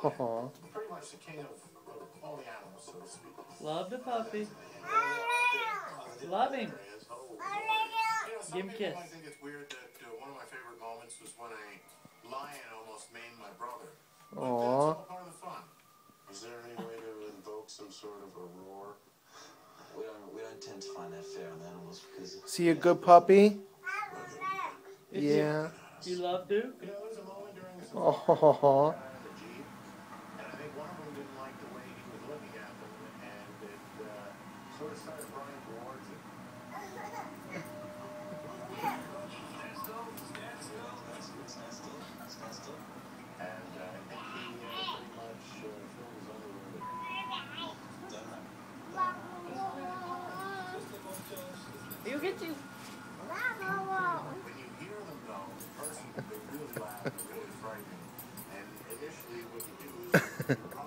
Pretty much the king of all the animals, so to speak. Love the puppy. Love him. Give him a kiss. I think it's weird that one of my favorite moments was when a lion almost maimed my brother. But that's all part of the fun. Is there any way to invoke some sort of a roar? We don't tend to find that fair on animals because. Is he a good puppy? Yeah. You love Duke? You know, there was a moment during this. Oh. The Jeep, and I think one of them didn't like the way he was looking at them, and it sort of started running towards him. And I think he pretty much filled his underwear with He'll get you. when you hear them though, in person, they really loud and really frightening. And initially what you do is you